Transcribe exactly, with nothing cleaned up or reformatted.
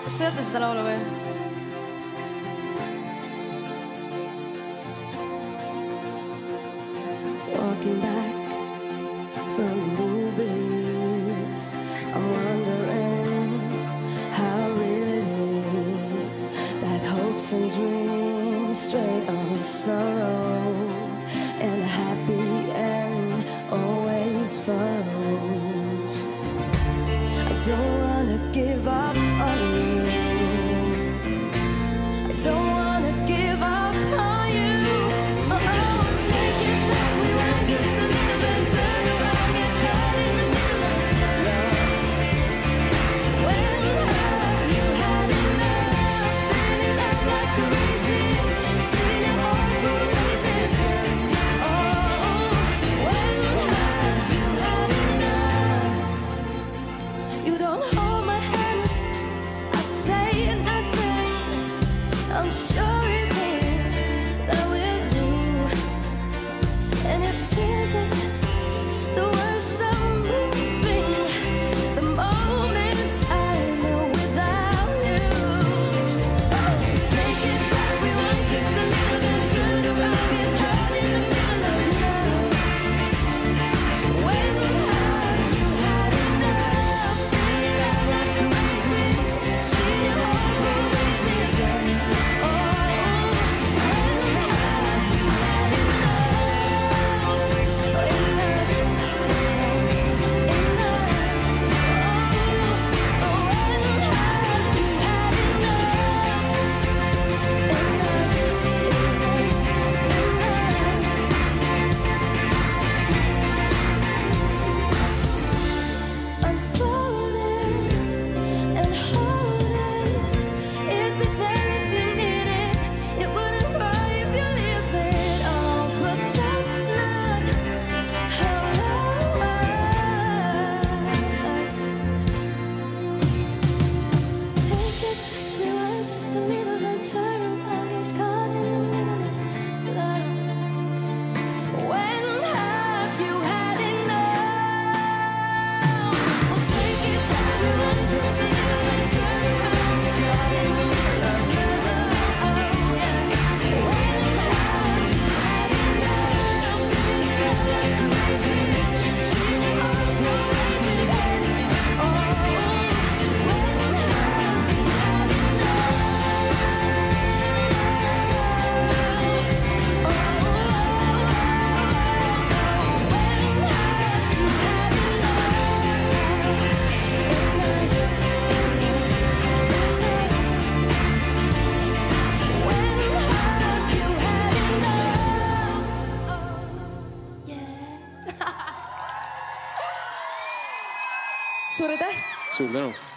Kas te teate seda laulu või? Walking back from the movies, I'm wondering how real it is, that hopes and dreams straight on sorrow, and a happy end always follows. I don't wanna give up on you, I don't wanna give up on you. Oh, oh, take it back, rewind just a little bit, turn around, get caught in the middle of love. When have you had enough? Been in love like crazy, seen your heart go racing. Oh, when have you had enough? You don't hold my hand, I say nothing. I'm sure it means that we're through, and it feels as if the worst are moving the moment I'm without you. So take it back, rewind just a little bit, turn around, get caught in the middle of love. When have you had enough? Been in love like crazy, seen your heart go racing. Oh, when have you had enough? Enough, enough. Oh, oh, when have you had unfolding and holding, it'd be there if you need it. It wouldn't cry if you leave it all, but that's not how love works. Take it, rewind just a little bit, turn around, get caught in the middle of love. When have you had enough? Well, take it back, rewind just a little bit, turn around, get caught in the middle of love. Oh, yeah. When have you had enough? Been in love like crazy, seen your heart go racing. Oh, when have you had enough? Oh, when have you had enough? When have you had enough? Oh, yeah. Suur aitäh! Suur tänu!